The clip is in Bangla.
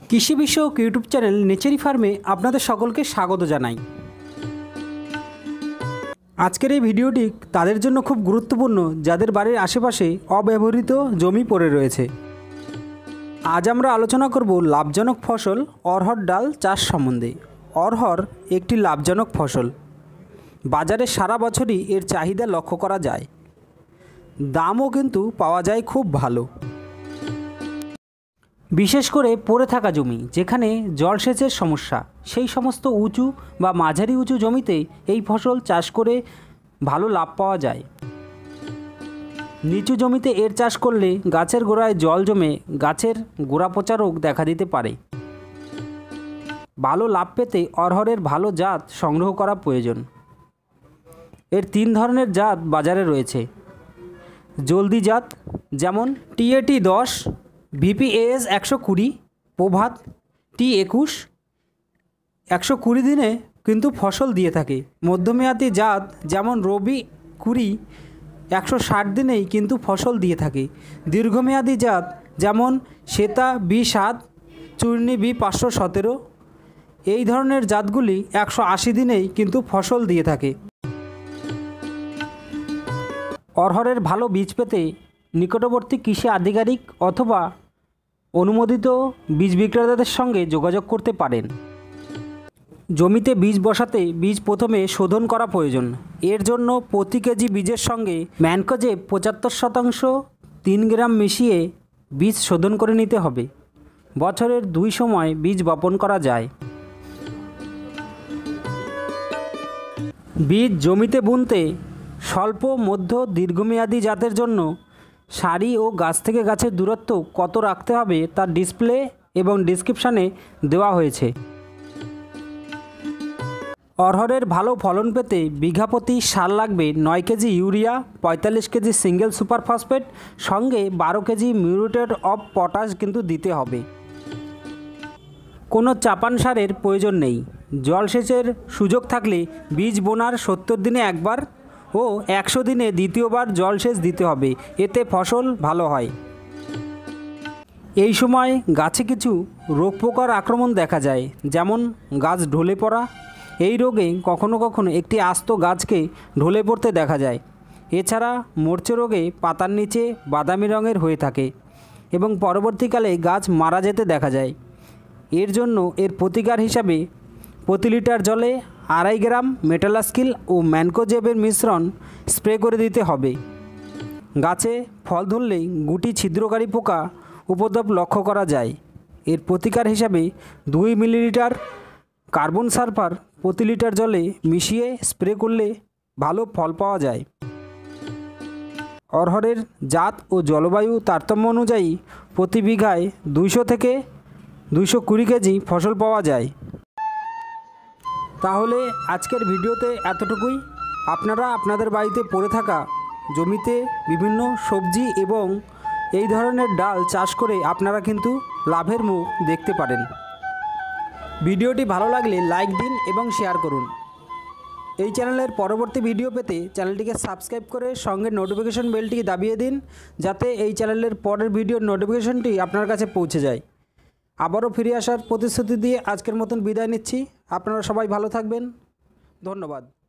কৃষি বিষয়ক ইউটিউব চ্যানেল নেচারি ফার্মে আপনাদের সকলকে স্বাগত জানাই। আজকের এই ভিডিওটি তাদের জন্য খুব গুরুত্বপূর্ণ যাদের বাড়ির আশেপাশে অব্যবহৃত জমি পড়ে রয়েছে। আজ আমরা আলোচনা করব লাভজনক ফসল অড়হর ডাল চাষ সম্বন্ধে। অড়হর একটি লাভজনক ফসল। বাজারে সারা বছরই এর চাহিদা লক্ষ্য করা যায়, দামও কিন্তু পাওয়া যায় খুব ভালো। বিশেষ করে পড়ে থাকা জমি যেখানে জলসেচের সমস্যা, সেই সমস্ত উঁচু বা মাঝারি উঁচু জমিতে এই ফসল চাষ করে ভালো লাভ পাওয়া যায়। নিচু জমিতে এর চাষ করলে গাছের গোড়ায় জল জমে গাছের গোড়া পচা রোগ দেখা দিতে পারে। ভালো লাভ পেতে অড়হরের ভালো জাত সংগ্রহ করা প্রয়োজন। এর 3 ধরনের জাত বাজারে রয়েছে। জলদি জাত যেমন TAT 10, VPAS 120, প্রভাত T21 120 দিনে কিন্তু ফসল দিয়ে থাকে। মধ্যমেয়াদী জাত যেমন রবি 20 160 দিনেই কিন্তু ফসল দিয়ে থাকে। দীর্ঘমেয়াদী জাত যেমন শ্বেতা B7, চূর্ণী B517 এই ধরনের জাতগুলি 180 দিনেই কিন্তু ফসল দিয়ে থাকে। অড়হরের ভালো বীজ পেতে নিকটবর্তী কৃষি আধিকারিক অথবা অনুমোদিত বীজ বিক্রেতাদের সঙ্গে যোগাযোগ করতে পারেন। জমিতে বীজ বসাতে বীজ প্রথমে শোধন করা প্রয়োজন। এর জন্য প্রতি কেজি বীজের সঙ্গে ম্যানকোজেব 75% 3 গ্রাম মিশিয়ে বীজ শোধন করে নিতে হবে। বছরের 2 সময় বীজ বপন করা যায়। বীজ জমিতে বুনতে স্বল্প মধ্য দীর্ঘমেয়াদী জাতের জন্য সারি ও গাছ থেকে গাছের দূরত্ব কত রাখতে হবে তার ডিসপ্লে এবং ডিসক্রিপশানে দেওয়া হয়েছে। অড়হরের ভালো ফলন পেতে বিঘা প্রতি সার লাগবে 9 kg urea, 45 kg single super phosphate, সঙ্গে 12 কেজি মিউরেট অফ পটাশ কিন্তু দিতে হবে। কোনো চাপান সারের প্রয়োজন নেই। জলসেচের সুযোগ থাকলে বীজ বোনার 70 দিনে একবার ও 100 দিনে দ্বিতীয়বার জলসেচ দিতে হবে, এতে ফসল ভালো হয়। এই সময় গাছে কিছু রোগ পোকার আক্রমণ দেখা যায়, যেমন গাছ ঢলে পড়া। এই রোগে কখনো কখনো একটি আস্ত গাছকে ঢলে পড়তে দেখা যায়। এছাড়া মরচে রোগে পাতার নিচে বাদামি রঙের হয়ে থাকে এবং পরবর্তীকালে গাছ মারা যেতে দেখা যায়। এর জন্য এর প্রতিকার হিসাবে প্রতি লিটার জলে 2.5 গ্রাম মেটালাস্কিল ও ম্যানকোজেবের মিশ্রণ স্প্রে করে দিতে হবে। গাছে ফল ধরলেই গুটি ছিদ্রকারী পোকা উপদ্রব লক্ষ্য করা যায়। এর প্রতিকার হিসাবে 2 মিলিলিটার কার্বন সালফার প্রতি লিটার জলে মিশিয়ে স্প্রে করলে ভালো ফল পাওয়া যায়। অড়হরের জাত ও জলবায়ু তারতম্য অনুযায়ী প্রতি বিঘায় 200 থেকে 220 কেজি ফসল পাওয়া যায়। তাহলে আজকের ভিডিওতে এতটুকুই। আপনারা আপনাদের বাড়িতে পড়ে থাকা জমিতে বিভিন্ন সবজি এবং এই ধরনের ডাল চাষ করে আপনারা কিন্তু লাভের মুখ দেখতে পারেন। ভিডিওটি ভালো লাগলে লাইক দিন এবং শেয়ার করুন। এই চ্যানেলের পরবর্তী ভিডিও পেতে চ্যানেলটিকে সাবস্ক্রাইব করে সঙ্গে নোটিফিকেশন বেলটিকে দাবিয়ে দিন, যাতে এই চ্যানেলের পরের ভিডিওর নোটিফিকেশনটি আপনার কাছে পৌঁছে যায়। আবারও ফিরে আসার প্রতিশ্রুতি দিয়ে আজকের মতন বিদায় নিচ্ছি। আপনারা সবাই ভালো থাকবেন। ধন্যবাদ।